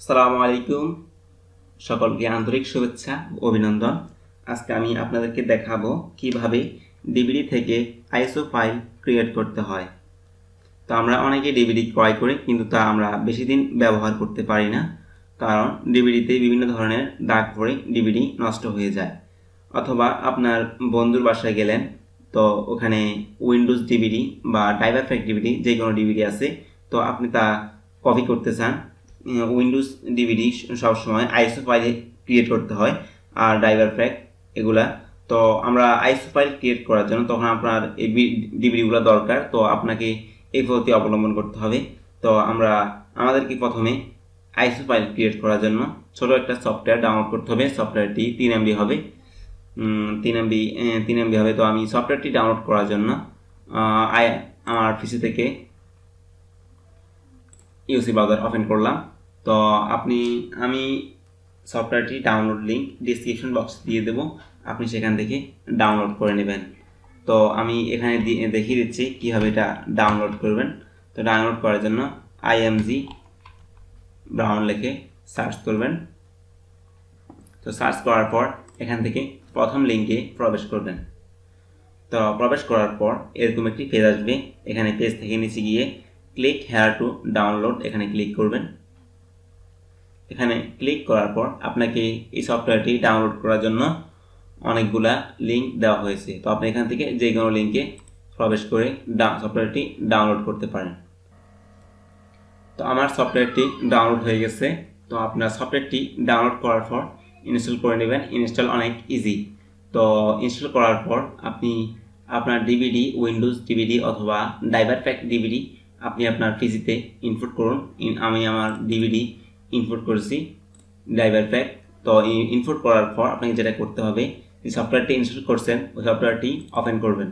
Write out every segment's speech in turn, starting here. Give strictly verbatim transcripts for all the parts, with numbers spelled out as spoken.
আসসালামু আলাইকুম, সকলকে আন্তরিক শুভেচ্ছা ও অভিনন্দন। আজকে আমি আপনাদেরকে দেখাবো কিভাবে ডিভিডি থেকে আইএসও ফাইল ক্রিয়েট করতে হয়। তো আমরা অনেকে ডিভিডি ক্রয় করি, কিন্তু তা আমরা বেশি দিন ব্যবহার করতে পারি না, কারণ ডিভিডিতে বিভিন্ন ধরনের দাগ পড়ে ডিভিডি নষ্ট হয়ে যায়। অথবা আপনার বন্ধুর বাসায় গেলেন, তো ওখানে উইন্ডোজ ডিভিডি বা ড্রাইভার প্যাক ডিভিডি যে কোনো ডিভিডি আছে, তো আপনি তা কপি করতে চান। উইন্ডোজ ডিভিডি সবসময় আইএসও ফাইল ক্রিয়েট করতে হয়, আর ড্রাইভার প্যাক এগুলা। তো আমরা আইএসও ফাইল ক্রিয়েট করার জন্য তখন আপনার এই ডিভিডিগুলো দরকার, তো আপনাকে এই পদ্ধতি অবলম্বন করতে হবে। তো আমরা আমাদেরকে প্রথমে আইএসও ফাইল ক্রিয়েট করার জন্য ছোট একটা সফটওয়্যার ডাউনলোড করতে হবে। সফটওয়্যারটি তিন এমবি হবে তিন এমবি তিন এমবি হবে। তো আমি সফটওয়্যারটি ডাউনলোড করার জন্য আই আমার পিসি থেকে ইউসি ব্রাউজার ওপেন করলাম। তো আপনি আমি সফটওয়্যারটি ডাউনলোড লিঙ্ক ডিসক্রিপশন বক্স দিয়ে দেবো, আপনি সেখান থেকে ডাউনলোড করে নেবেন। তো আমি এখানে দেখিয়ে দিচ্ছি কীভাবে এটা ডাউনলোড করবেন। তো ডাউনলোড করার জন্য আইএমজি ব্রাউন লিখে সার্চ করবেন। তো সার্চ করার পর এখান থেকে প্রথম লিঙ্কে প্রবেশ করবেন। তো প্রবেশ করার পর এরকম একটি পেজ আসবে। এখানে পেজ থেকে নিচে গিয়ে ক্লিক হেয়ার টু ডাউনলোড এখানে ক্লিক করবেন। এখানে ক্লিক করার পর আপনাকে এই সফটওয়্যারটি ডাউনলোড করার জন্য অনেকগুলা লিঙ্ক দেওয়া হয়েছে। তো আপনি এখান থেকে যে কোনো লিঙ্কে প্রবেশ করে সফটওয়্যারটি ডাউনলোড করতে পারেন। তো আমার সফটওয়্যারটি ডাউনলোড হয়ে গেছে। তো আপনার সফটওয়্যারটি ডাউনলোড করার পর ইনস্টল করে নেবেন। ইনস্টল অনেক ইজি। তো ইনস্টল করার পর আপনি আপনার ডিভিডি, উইন্ডোজ ডিভিডি অথবা ড্রাইভার প্যাক ডিভিডি আপনি আপনার পিসিতে ইনপুট করুন। আমি আমার ডিভিডি ইনপুট করেছি, ড্রাইভার প্যাক। তো ইনপুট করার পর আপনাকে যেটা করতে হবে, যে সফটওয়্যারটি ইনস্টল করছেন ওই সফটওয়্যারটি ওপেন করবেন।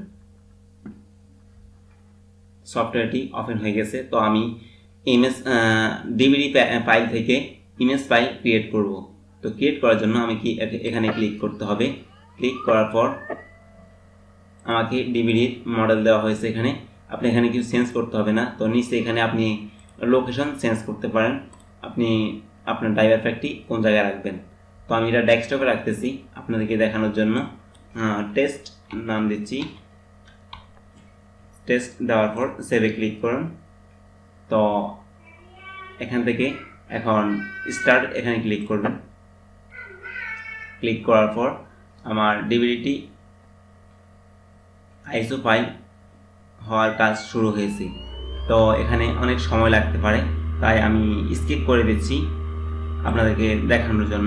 সফটওয়্যারটি ওপেন হয়ে গেছে। তো আমি ইমেজ ডিভিডি ফাইল থেকে ইমেজ ফাইল ক্রিয়েট করব। তো ক্রিয়েট করার জন্য আমি কি এখানে ক্লিক করতে হবে। ক্লিক করার পর আমাকে ডিভিডির মডেল দেওয়া হয়েছে। এখানে আপনি এখানে কিছু চেঞ্জ করতে হবে না। তো নিচে এখানে আপনি লোকেশন চেঞ্জ করতে পারেন, আপনি আপনার ড্রাইভার প্যাকটি কোন জায়গায় রাখবেন। তো আমি এটা ডেস্কটপে রাখতেছি আপনাদেরকে দেখানোর জন্য। টেস্ট নাম দিচ্ছি। টেস্ট দেওয়ার পর সেভে ক্লিক করুন। তো এখান থেকে এখন স্টার্ট এখানে ক্লিক করবেন। ক্লিক করার পর আমার ডিভিডিটি আইএসও ফাইল হওয়ার কাজ শুরু হয়েছে। তো এখানে অনেক সময় লাগতে পারে, তাই আমি স্কিপ করে দিচ্ছি আপনাদেরকে দেখানোর জন্য।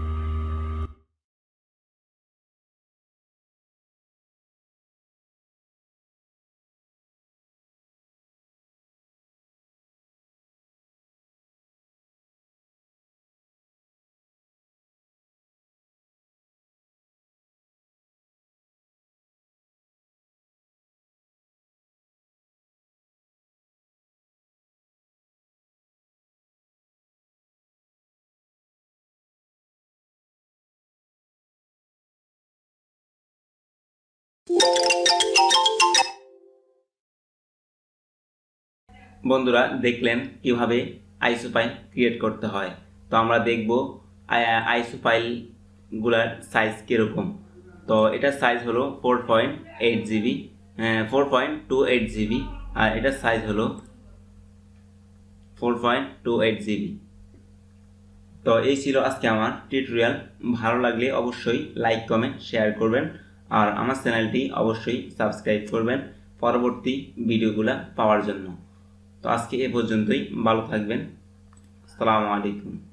বন্ধুরা, দেখলেন কিভাবে আইএসও ফাইল ক্রিয়েট করতে হয়। তো আমরা দেখব আইএসও ফাইলগুলার সাইজ কীরকম। তো এটার সাইজ হলো four point eight GB four point two eight GB আর এটার সাইজ হলো four point two eight GB. তো এই ছিল আজকে আমার টিউটোরিয়াল। ভালো লাগলে অবশ্যই লাইক, কমেন্ট, শেয়ার করবেন, আর আমার চ্যানেলটি অবশ্যই সাবস্ক্রাইব করবেন পরবর্তী ভিডিওগুলো পাওয়ার জন্য। তো আজকে এ পর্যন্তই। ভালো থাকবেন। আসসালামু আলাইকুম।